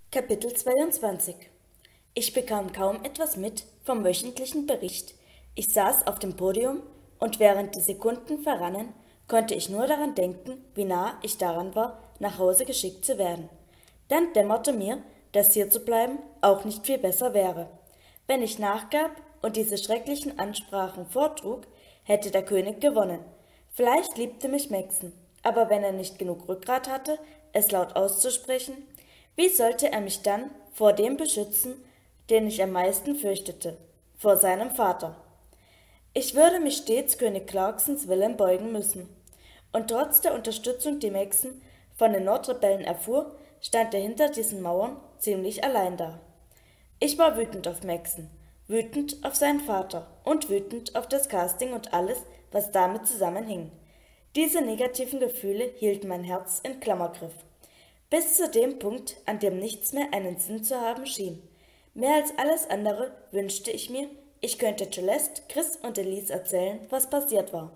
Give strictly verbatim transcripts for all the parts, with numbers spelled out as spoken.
Kapitel zweiundzwanzig. Ich bekam kaum etwas mit vom wöchentlichen Bericht. Ich saß auf dem Podium und während die Sekunden verrannen, konnte ich nur daran denken, wie nah ich daran war, nach Hause geschickt zu werden. Dann dämmerte mir, dass hier zu bleiben auch nicht viel besser wäre. Wenn ich nachgab und diese schrecklichen Ansprachen vortrug, hätte der König gewonnen. Vielleicht liebte mich Maxen, aber wenn er nicht genug Rückgrat hatte, es laut auszusprechen, wie sollte er mich dann vor dem beschützen, den ich am meisten fürchtete, vor seinem Vater? Ich würde mich stets König Clarksons Willen beugen müssen. Und trotz der Unterstützung, die Maxen von den Nordrebellen erfuhr, stand er hinter diesen Mauern ziemlich allein da. Ich war wütend auf Maxen, wütend auf seinen Vater und wütend auf das Casting und alles, was damit zusammenhing. Diese negativen Gefühle hielten mein Herz in Klammergriff. Bis zu dem Punkt, an dem nichts mehr einen Sinn zu haben schien. Mehr als alles andere wünschte ich mir, ich könnte Celeste, Chris und Elise erzählen, was passiert war.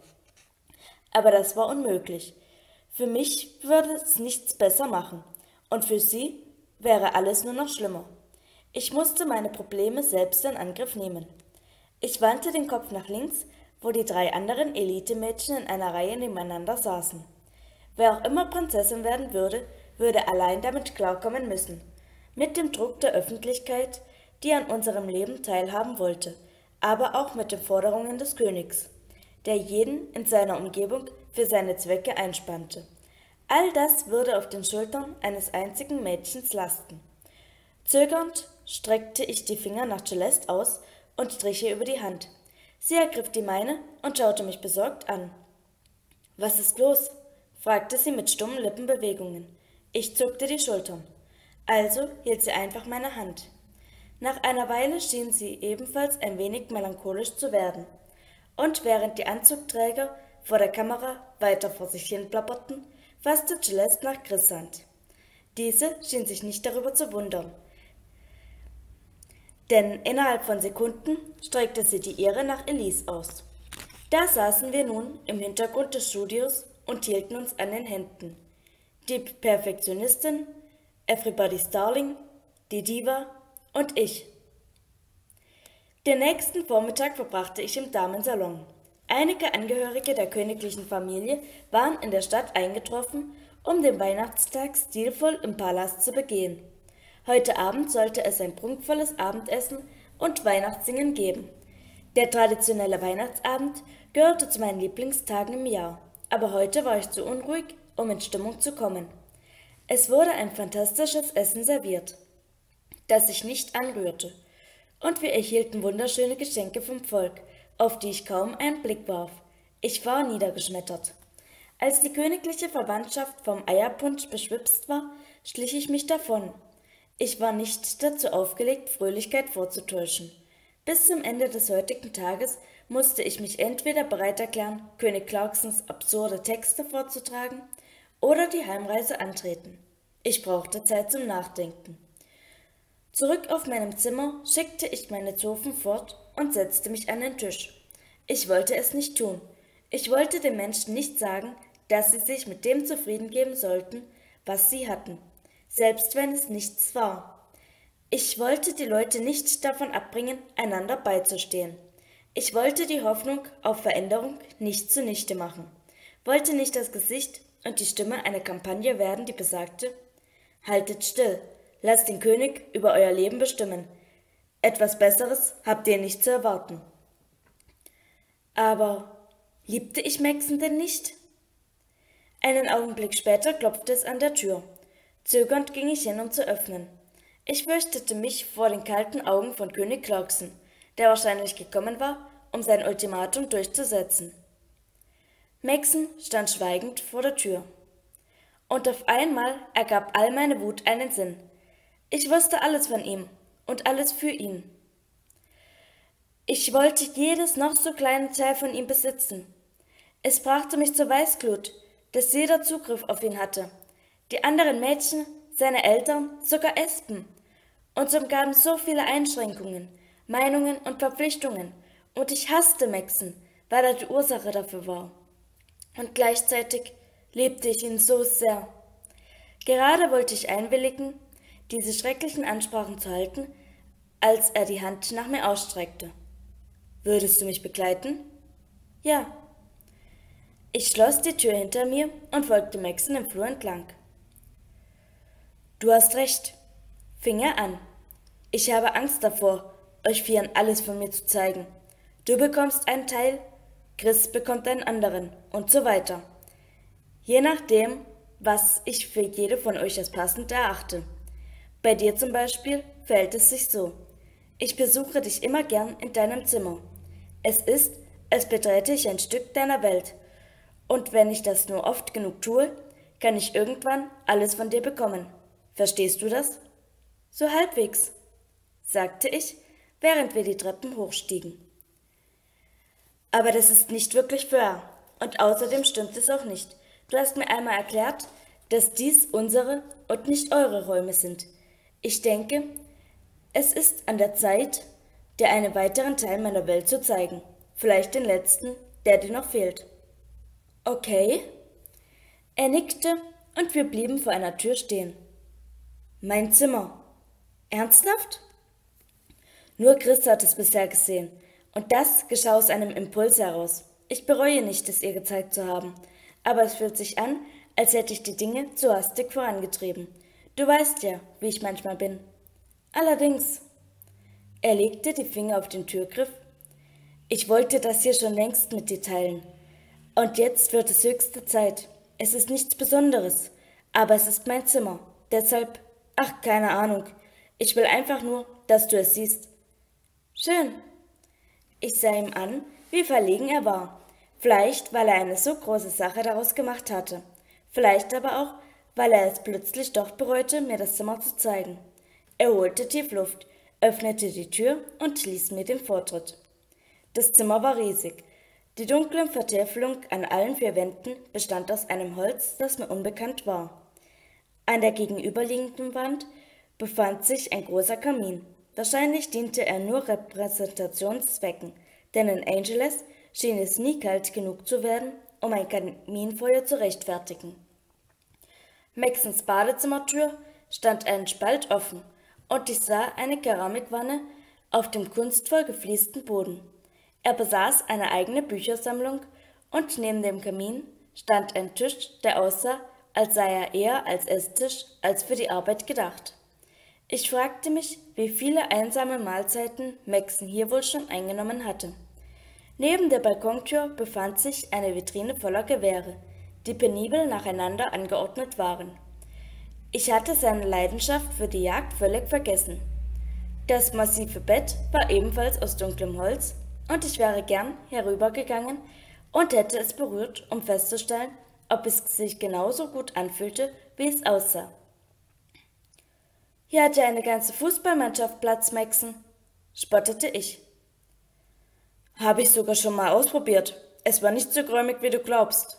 Aber das war unmöglich. Für mich würde es nichts besser machen. Und für sie wäre alles nur noch schlimmer. Ich musste meine Probleme selbst in Angriff nehmen. Ich wandte den Kopf nach links, wo die drei anderen Elitemädchen in einer Reihe nebeneinander saßen. Wer auch immer Prinzessin werden würde, würde allein damit klarkommen müssen. Mit dem Druck der Öffentlichkeit, die an unserem Leben teilhaben wollte, aber auch mit den Forderungen des Königs, der jeden in seiner Umgebung für seine Zwecke einspannte. All das würde auf den Schultern eines einzigen Mädchens lasten. Zögernd streckte ich die Finger nach Celeste aus und strich ihr über die Hand. Sie ergriff die meine und schaute mich besorgt an. »Was ist los?« fragte sie mit stummen Lippenbewegungen. Ich zuckte die Schultern. Also hielt sie einfach meine Hand. Nach einer Weile schien sie ebenfalls ein wenig melancholisch zu werden. Und während die Anzugträger vor der Kamera weiter vor sich hin plapperten, fasste Celeste nach Chris' Hand. Diese schien sich nicht darüber zu wundern, denn innerhalb von Sekunden streckte sie die ihre nach Elise aus. Da saßen wir nun im Hintergrund des Studios und hielten uns an den Händen. Die Perfektionistin, Everybody's Darling, die Diva und ich. Den nächsten Vormittag verbrachte ich im Damensalon. Einige Angehörige der königlichen Familie waren in der Stadt eingetroffen, um den Weihnachtstag stilvoll im Palast zu begehen. Heute Abend sollte es ein prunkvolles Abendessen und Weihnachtssingen geben. Der traditionelle Weihnachtsabend gehörte zu meinen Lieblingstagen im Jahr, aber heute war ich zu unruhig, um in Stimmung zu kommen. Es wurde ein fantastisches Essen serviert, das sich nicht anrührte, und wir erhielten wunderschöne Geschenke vom Volk, auf die ich kaum einen Blick warf. Ich war niedergeschmettert. Als die königliche Verwandtschaft vom Eierpunsch beschwipst war, schlich ich mich davon. Ich war nicht dazu aufgelegt, Fröhlichkeit vorzutäuschen. Bis zum Ende des heutigen Tages musste ich mich entweder bereit erklären, König Clarksons absurde Texte vorzutragen oder die Heimreise antreten. Ich brauchte Zeit zum Nachdenken. Zurück auf meinem Zimmer schickte ich meine Zofen fort und setzte mich an den Tisch. Ich wollte es nicht tun. Ich wollte den Menschen nicht sagen, dass sie sich mit dem zufrieden geben sollten, was sie hatten, selbst wenn es nichts war. Ich wollte die Leute nicht davon abbringen, einander beizustehen. Ich wollte die Hoffnung auf Veränderung nicht zunichte machen, wollte nicht das Gesicht und die Stimme einer Kampagne werden, die besagte: Haltet still, lasst den König über euer Leben bestimmen. Etwas Besseres habt ihr nicht zu erwarten. Aber liebte ich Maxen denn nicht? Einen Augenblick später klopfte es an der Tür. Zögernd ging ich hin, um zu öffnen. Ich fürchtete mich vor den kalten Augen von König Clarkson, der wahrscheinlich gekommen war, um sein Ultimatum durchzusetzen. Maxen stand schweigend vor der Tür. Und auf einmal ergab all meine Wut einen Sinn. Ich wusste alles von ihm und alles für ihn. Ich wollte jedes noch so kleine Teil von ihm besitzen. Es brachte mich zur Weißglut, dass jeder Zugriff auf ihn hatte. Die anderen Mädchen, seine Eltern, sogar Espen. Uns umgaben so viele Einschränkungen, Meinungen und Verpflichtungen. Und ich hasste Maxen, weil er die Ursache dafür war. Und gleichzeitig liebte ich ihn so sehr. Gerade wollte ich einwilligen, diese schrecklichen Ansprachen zu halten, als er die Hand nach mir ausstreckte. »Würdest du mich begleiten?« »Ja.« Ich schloss die Tür hinter mir und folgte Maxon im Flur entlang. »Du hast recht«, fing er an. »Ich habe Angst davor, euch Vieren alles von mir zu zeigen. Du bekommst einen Teil, Chris bekommt einen anderen und so weiter. Je nachdem, was ich für jede von euch als passend erachte. Bei dir zum Beispiel verhält es sich so. Ich besuche dich immer gern in deinem Zimmer. Es ist, als beträte ich ein Stück deiner Welt. Und wenn ich das nur oft genug tue, kann ich irgendwann alles von dir bekommen. Verstehst du das?« »So halbwegs«, sagte ich, während wir die Treppen hochstiegen. »Aber das ist nicht wirklich wahr. Und außerdem stimmt es auch nicht. Du hast mir einmal erklärt, dass dies unsere und nicht eure Räume sind. Ich denke, es ist an der Zeit, dir einen weiteren Teil meiner Welt zu zeigen. Vielleicht den letzten, der dir noch fehlt.« »Okay.« Er nickte und wir blieben vor einer Tür stehen. »Mein Zimmer. Ernsthaft?« Nur Chris hat es bisher gesehen. Und das geschah aus einem Impuls heraus. Ich bereue nicht, es ihr gezeigt zu haben. Aber es fühlt sich an, als hätte ich die Dinge zu hastig vorangetrieben. Du weißt ja, wie ich manchmal bin. Allerdings. Er legte die Finger auf den Türgriff. Ich wollte das hier schon längst mit dir teilen. Und jetzt wird es höchste Zeit. Es ist nichts Besonderes, aber es ist mein Zimmer. Deshalb, ach, keine Ahnung. Ich will einfach nur, dass du es siehst. Schön. Ich sah ihm an, wie verlegen er war. Vielleicht, weil er eine so große Sache daraus gemacht hatte. Vielleicht aber auch, weil er es plötzlich doch bereute, mir das Zimmer zu zeigen. Er holte tief Luft, öffnete die Tür und ließ mir den Vortritt. Das Zimmer war riesig. Die dunkle Vertäfelung an allen vier Wänden bestand aus einem Holz, das mir unbekannt war. An der gegenüberliegenden Wand befand sich ein großer Kamin. Wahrscheinlich diente er nur Repräsentationszwecken, denn in Angeles schien es nie kalt genug zu werden, um ein Kaminfeuer zu rechtfertigen. Maxons Badezimmertür stand einen Spalt offen und ich sah eine Keramikwanne auf dem kunstvoll gefliesten Boden. Er besaß eine eigene Büchersammlung und neben dem Kamin stand ein Tisch, der aussah, als sei er eher als Esstisch als für die Arbeit gedacht. Ich fragte mich, wie viele einsame Mahlzeiten Maxon hier wohl schon eingenommen hatte. Neben der Balkontür befand sich eine Vitrine voller Gewehre, die penibel nacheinander angeordnet waren. Ich hatte seine Leidenschaft für die Jagd völlig vergessen. Das massive Bett war ebenfalls aus dunklem Holz, und ich wäre gern herübergegangen und hätte es berührt, um festzustellen, ob es sich genauso gut anfühlte, wie es aussah. »Hier hat ja eine ganze Fußballmannschaft Platz, Maxon«, spottete ich. »Habe ich sogar schon mal ausprobiert. Es war nicht so geräumig, wie du glaubst.«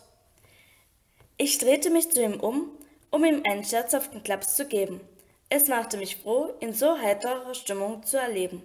Ich drehte mich zu ihm um, um ihm einen scherzhaften Klaps zu geben. Es machte mich froh, in so heiterer Stimmung zu erleben.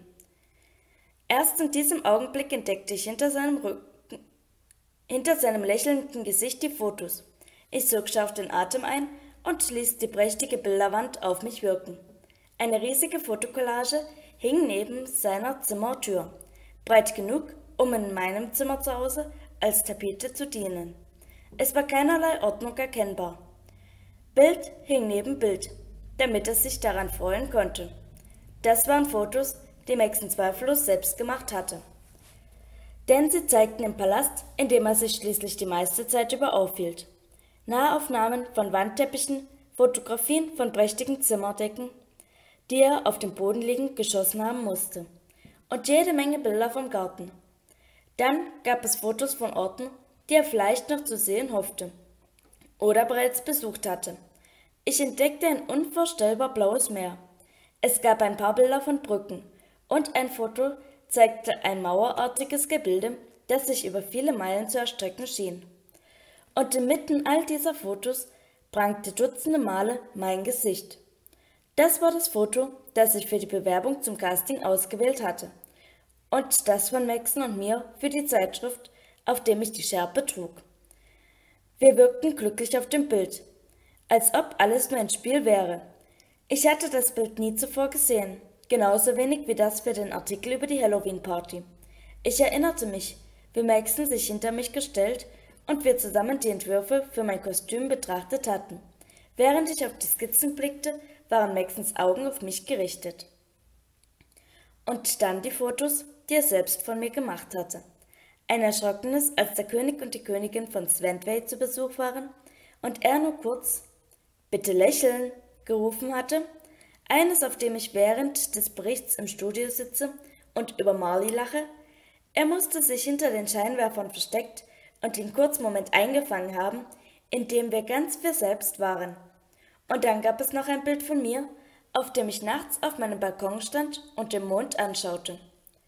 Erst in diesem Augenblick entdeckte ich hinter seinem Rücken, hinter seinem lächelnden Gesicht die Fotos. Ich zog scharf den Atem ein und ließ die prächtige Bilderwand auf mich wirken. Eine riesige Fotokollage hing neben seiner Zimmertür, breit genug, um in meinem Zimmer zu Hause als Tapete zu dienen. Es war keinerlei Ordnung erkennbar. Bild hing neben Bild, damit es sich daran freuen konnte. Das waren Fotos, die Maxon zweifellos selbst gemacht hatte. Denn sie zeigten den Palast, in dem er sich schließlich die meiste Zeit über aufhielt. Nahaufnahmen von Wandteppichen, Fotografien von prächtigen Zimmerdecken, die er auf dem Boden liegend geschossen haben musste, und jede Menge Bilder vom Garten. Dann gab es Fotos von Orten, die er vielleicht noch zu sehen hoffte oder bereits besucht hatte. Ich entdeckte ein unvorstellbar blaues Meer. Es gab ein paar Bilder von Brücken und ein Foto zeigte ein mauerartiges Gebilde, das sich über viele Meilen zu erstrecken schien. Und inmitten all dieser Fotos prangte dutzende Male mein Gesicht. Das war das Foto, das ich für die Bewerbung zum Casting ausgewählt hatte. Und das von Maxon und mir für die Zeitschrift, auf dem ich die Schärpe trug. Wir wirkten glücklich auf dem Bild, als ob alles nur ein Spiel wäre. Ich hatte das Bild nie zuvor gesehen, genauso wenig wie das für den Artikel über die Halloween-Party. Ich erinnerte mich, wie Maxon sich hinter mich gestellt und wir zusammen die Entwürfe für mein Kostüm betrachtet hatten. Während ich auf die Skizzen blickte, waren Maxons Augen auf mich gerichtet. Und dann die Fotos, die er selbst von mir gemacht hatte. Ein Erschrockenes, als der König und die Königin von Sventway zu Besuch waren und er nur kurz »Bitte lächeln« gerufen hatte, eines, auf dem ich während des Berichts im Studio sitze und über Marley lache. Er musste sich hinter den Scheinwerfern versteckt und den kurzen Moment eingefangen haben, in dem wir ganz wir selbst waren. Und dann gab es noch ein Bild von mir, auf dem ich nachts auf meinem Balkon stand und den Mond anschaute.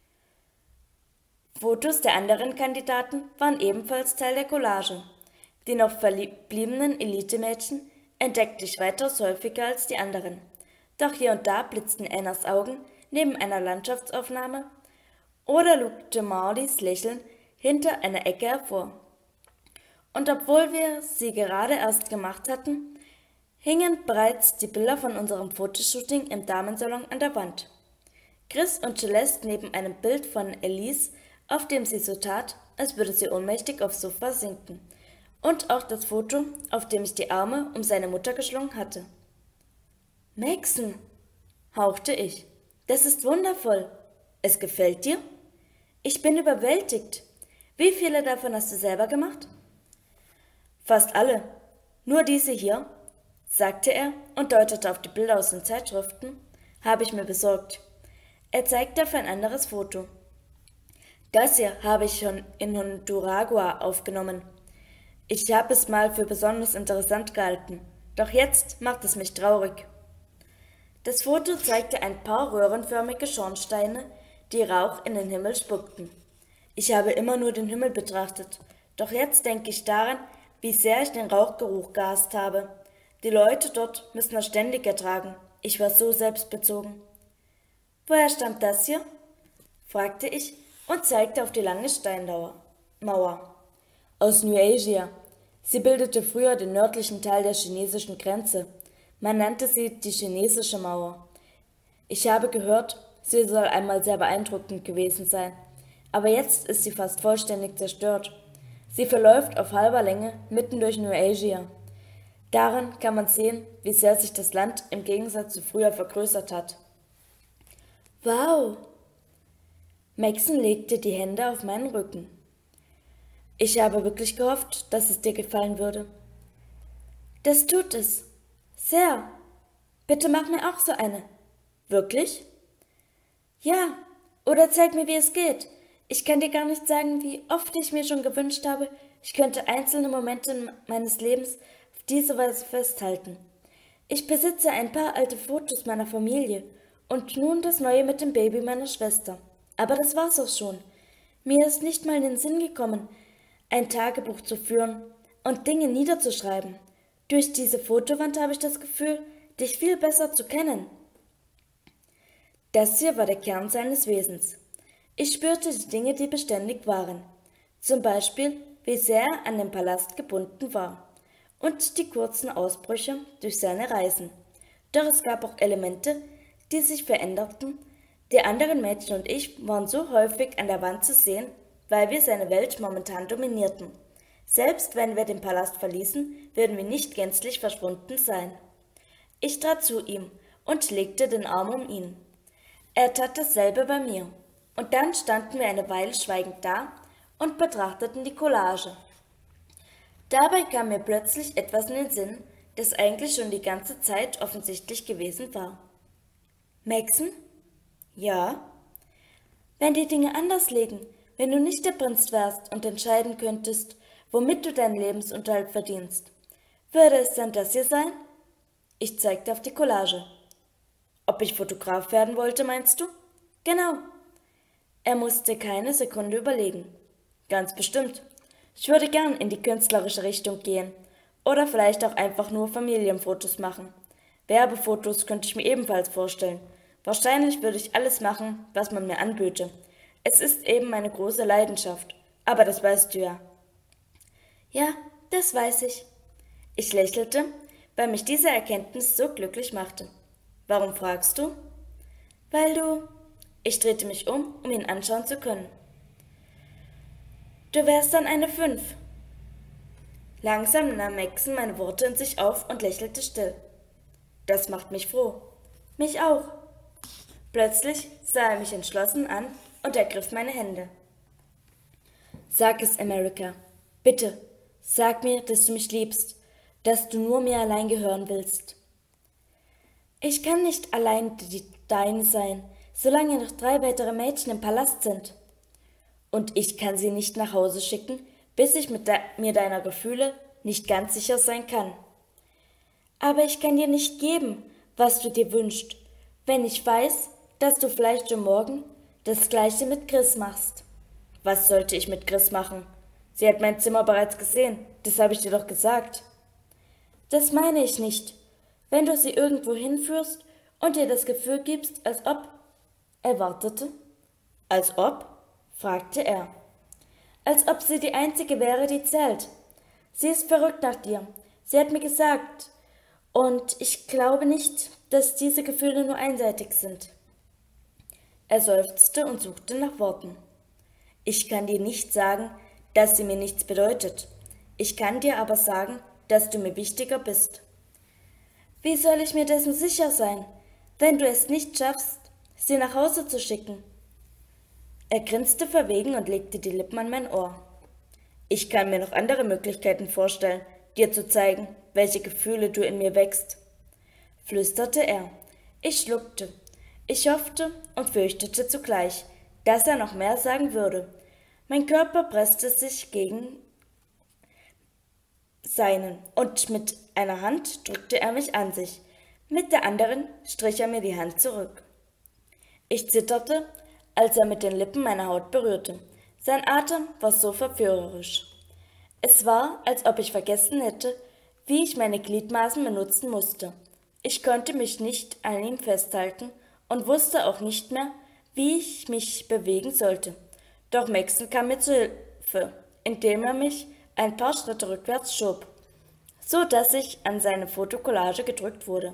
Fotos der anderen Kandidaten waren ebenfalls Teil der Collage. Die noch verbliebenen Elitemädchen entdeckte ich weitaus häufiger als die anderen. Doch hier und da blitzten Annas Augen neben einer Landschaftsaufnahme oder lugte Marleys Lächeln hinter einer Ecke hervor. Und obwohl wir sie gerade erst gemacht hatten, hingen bereits die Bilder von unserem Fotoshooting im Damensalon an der Wand. Chris und Celeste neben einem Bild von Elise, auf dem sie so tat, als würde sie ohnmächtig aufs Sofa sinken. Und auch das Foto, auf dem ich die Arme um seine Mutter geschlungen hatte. »Maxon«, hauchte ich, »das ist wundervoll. Es gefällt dir?« »Ich bin überwältigt. Wie viele davon hast du selber gemacht?« »Fast alle. Nur diese hier«, sagte er und deutete auf die Bilder aus den Zeitschriften, »habe ich mir besorgt.« Er zeigte auf ein anderes Foto. »Das hier habe ich schon in Honduragua aufgenommen. Ich habe es mal für besonders interessant gehalten, doch jetzt macht es mich traurig.« Das Foto zeigte ein paar röhrenförmige Schornsteine, die Rauch in den Himmel spuckten. Ich habe immer nur den Himmel betrachtet, doch jetzt denke ich daran, wie sehr ich den Rauchgeruch gehasst habe. Die Leute dort müssen das ständig ertragen. Ich war so selbstbezogen. »Woher stammt das hier?« fragte ich und zeigte auf die lange Steinmauer. »Aus New Asia. Sie bildete früher den nördlichen Teil der chinesischen Grenze. Man nannte sie die chinesische Mauer. Ich habe gehört, sie soll einmal sehr beeindruckend gewesen sein, aber jetzt ist sie fast vollständig zerstört. Sie verläuft auf halber Länge mitten durch New Asia. Daran kann man sehen, wie sehr sich das Land im Gegensatz zu früher vergrößert hat.« »Wow!« Maxon legte die Hände auf meinen Rücken. »Ich habe wirklich gehofft, dass es dir gefallen würde.« »Das tut es. Sehr. Bitte mach mir auch so eine.« »Wirklich?« »Ja, oder zeig mir, wie es geht. Ich kann dir gar nicht sagen, wie oft ich mir schon gewünscht habe, ich könnte einzelne Momente meines Lebens auf diese Weise festhalten. Ich besitze ein paar alte Fotos meiner Familie und nun das neue mit dem Baby meiner Schwester. Aber das war's auch schon. Mir ist nicht mal in den Sinn gekommen, ein Tagebuch zu führen und Dinge niederzuschreiben. Durch diese Fotowand habe ich das Gefühl, dich viel besser zu kennen.« Das hier war der Kern seines Wesens. Ich spürte die Dinge, die beständig waren. Zum Beispiel, wie sehr er an den Palast gebunden war. Und die kurzen Ausbrüche durch seine Reisen. Doch es gab auch Elemente, die sich veränderten. Die anderen Mädchen und ich waren so häufig an der Wand zu sehen, weil wir seine Welt momentan dominierten. Selbst wenn wir den Palast verließen, würden wir nicht gänzlich verschwunden sein. Ich trat zu ihm und legte den Arm um ihn. Er tat dasselbe bei mir. Und dann standen wir eine Weile schweigend da und betrachteten die Collage. Dabei kam mir plötzlich etwas in den Sinn, das eigentlich schon die ganze Zeit offensichtlich gewesen war. »Maxon?« »Ja?« »Wenn die Dinge anders liegen, wenn du nicht der Prinz wärst und entscheiden könntest, womit du deinen Lebensunterhalt verdienst, würde es dann das hier sein?« Ich zeigte auf die Collage. »Ob ich Fotograf werden wollte, meinst du?« »Genau.« Er musste keine Sekunde überlegen. »Ganz bestimmt. Ich würde gern in die künstlerische Richtung gehen. Oder vielleicht auch einfach nur Familienfotos machen. Werbefotos könnte ich mir ebenfalls vorstellen. Wahrscheinlich würde ich alles machen, was man mir anböte. Es ist eben meine große Leidenschaft. Aber das weißt du ja.« »Ja, das weiß ich.« Ich lächelte, weil mich diese Erkenntnis so glücklich machte. Warum fragst du? Weil du... Ich drehte mich um, um ihn anschauen zu können. Du wärst dann eine Fünf. Langsam nahm Maxon meine Worte in sich auf und lächelte still. Das macht mich froh. Mich auch. Plötzlich sah er mich entschlossen an und ergriff meine Hände. Sag es, America. Bitte, sag mir, dass du mich liebst, dass du nur mir allein gehören willst. Ich kann nicht allein die Deine sein, solange noch drei weitere Mädchen im Palast sind. Und ich kann sie nicht nach Hause schicken, bis ich mit de- mir deiner Gefühle nicht ganz sicher sein kann. Aber ich kann dir nicht geben, was du dir wünschst, wenn ich weiß, dass du vielleicht schon morgen das Gleiche mit Chris machst. Was sollte ich mit Chris machen? Sie hat mein Zimmer bereits gesehen, das habe ich dir doch gesagt. Das meine ich nicht. Wenn du sie irgendwo hinführst und ihr das Gefühl gibst, als ob... Er wartete. Als ob? Fragte er. Als ob sie die Einzige wäre, die zählt. Sie ist verrückt nach dir. Sie hat mir gesagt. Und ich glaube nicht, dass diese Gefühle nur einseitig sind. Er seufzte und suchte nach Worten. Ich kann dir nicht sagen, dass sie mir nichts bedeutet. Ich kann dir aber sagen, dass du mir wichtiger bist. Wie soll ich mir dessen sicher sein, wenn du es nicht schaffst, sie nach Hause zu schicken? Er grinste verwegen und legte die Lippen an mein Ohr. Ich kann mir noch andere Möglichkeiten vorstellen, dir zu zeigen, welche Gefühle du in mir wächst, flüsterte er. Ich schluckte. Ich hoffte und fürchtete zugleich, dass er noch mehr sagen würde. Mein Körper presste sich gegen seinen und mit einer Hand drückte er mich an sich. Mit der anderen strich er mir die Hand zurück. Ich zitterte, als er mit den Lippen meine Haut berührte. Sein Atem war so verführerisch. Es war, als ob ich vergessen hätte, wie ich meine Gliedmaßen benutzen musste. Ich konnte mich nicht an ihm festhalten und wusste auch nicht mehr, wie ich mich bewegen sollte. Doch Maxon kam mir zu Hilfe, indem er mich ein paar Schritte rückwärts schob, so dass ich an seine Fotokollage gedrückt wurde.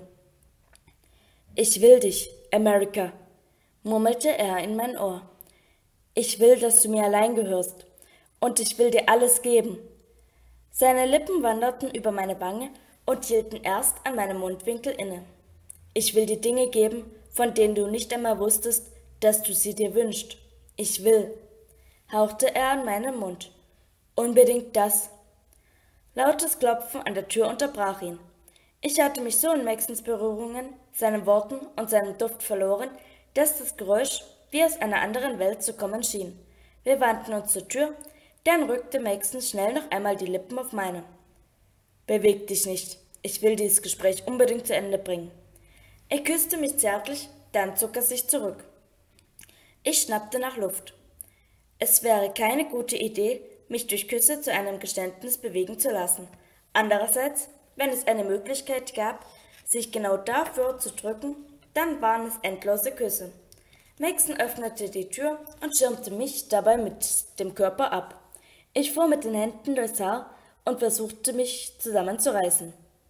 Ich will dich, America, murmelte er in mein Ohr. Ich will, dass du mir allein gehörst, und ich will dir alles geben. Seine Lippen wanderten über meine Wange und hielten erst an meinem Mundwinkel inne. Ich will dir Dinge geben, von denen du nicht einmal wusstest, dass du sie dir wünschst. Ich will, hauchte er an meinen Mund. Unbedingt das. Lautes Klopfen an der Tür unterbrach ihn. Ich hatte mich so in Maxons Berührungen, seinen Worten und seinem Duft verloren, dass das Geräusch wie aus einer anderen Welt zu kommen schien. Wir wandten uns zur Tür, dann rückte Maxon schnell noch einmal die Lippen auf meine. Beweg dich nicht, ich will dieses Gespräch unbedingt zu Ende bringen. Er küsste mich zärtlich, dann zog er sich zurück. Ich schnappte nach Luft. Es wäre keine gute Idee, mich durch Küsse zu einem Geständnis bewegen zu lassen. Andererseits, wenn es eine Möglichkeit gab, sich genau dafür zu drücken, dann waren es endlose Küsse. Maxon öffnete die Tür und schirmte mich dabei mit dem Körper ab. Ich fuhr mit den Händen durchs Haar und versuchte mich zusammenzureißen.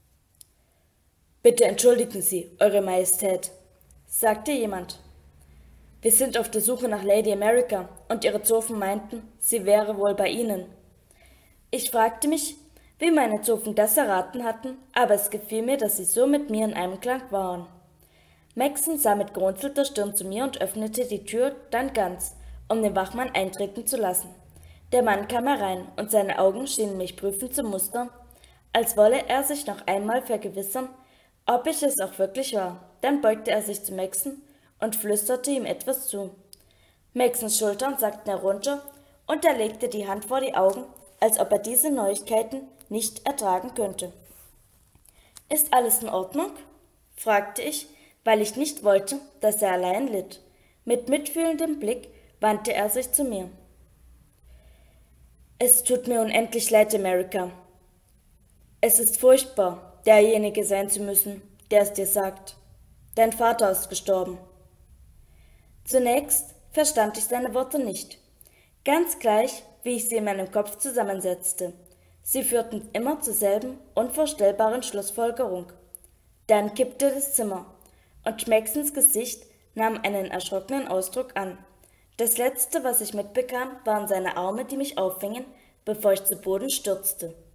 »Bitte entschuldigen Sie, Eure Majestät«, sagte jemand. »Wir sind auf der Suche nach Lady America und Ihre Zofen meinten, sie wäre wohl bei Ihnen.« Ich fragte mich, wie meine Zofen das erraten hatten, aber es gefiel mir, dass sie so mit mir in einem Klang waren. Maxon sah mit gerunzelter Stirn zu mir und öffnete die Tür dann ganz, um den Wachmann eintreten zu lassen. Der Mann kam herein, und seine Augen schienen mich prüfend zu mustern, als wolle er sich noch einmal vergewissern, ob ich es auch wirklich war. Dann beugte er sich zu Maxon und flüsterte ihm etwas zu. Maxons Schultern sackten herunter, und er legte die Hand vor die Augen, als ob er diese Neuigkeiten nicht ertragen könnte. »Ist alles in Ordnung?« fragte ich, weil ich nicht wollte, dass er allein litt. Mit mitfühlendem Blick wandte er sich zu mir. »Es tut mir unendlich leid, America. Es ist furchtbar, derjenige sein zu müssen, der es dir sagt. Dein Vater ist gestorben.« Zunächst verstand ich seine Worte nicht, ganz gleich, wie ich sie in meinem Kopf zusammensetzte. Sie führten immer zur selben unvorstellbaren Schlussfolgerung. Dann kippte das Zimmer, und Maxons Gesicht nahm einen erschrockenen Ausdruck an. Das Letzte, was ich mitbekam, waren seine Arme, die mich auffingen, bevor ich zu Boden stürzte.